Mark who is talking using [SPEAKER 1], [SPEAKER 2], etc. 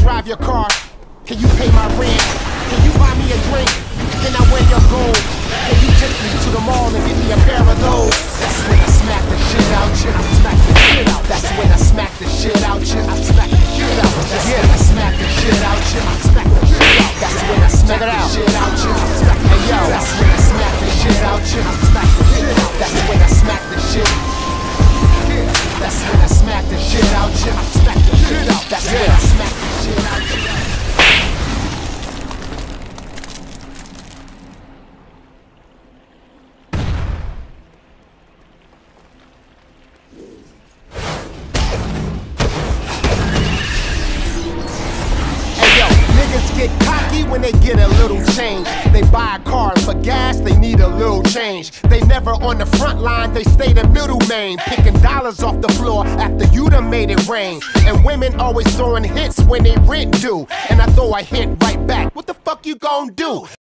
[SPEAKER 1] drive your car? Can you pay my rent? Can you buy me a drink? Can I wear your gold? Can you take me to the mall and get me a pair of those? That's when I smack the shit out you. I smack the shit out. That's when I smack the shit out you. I smack the shit out. That's when I smack the shit out you. I smack the shit out. That's when I smack the shit out you. Hey yo, that's when I smack the shit out you. I smack the shit out. That's when I smack the shit. That's when I smack the shit out you. I smack the shit out. That's when I smack the shit out you. Niggas get cocky when they get a little change. They buy cars for gas, they need a little change. They never on the front line, they stay the middle main, picking dollars off the floor after you done made it rain. And women always throwing hits when they rent due, and I throw a hit right back. What the fuck you gon' do?